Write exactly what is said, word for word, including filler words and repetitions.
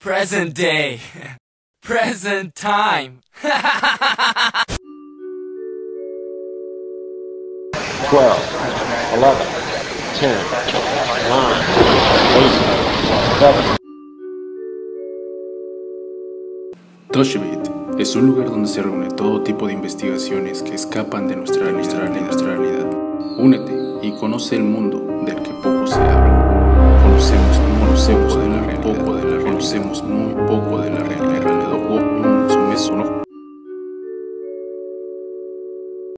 Present day. Present time. twelve, eleven, ten, nine, eight, seven. Toshbit es un lugar donde se reúne todo tipo de investigaciones que escapan de nuestra, nuestra, nuestra realidad. Únete y conoce el mundo del que poco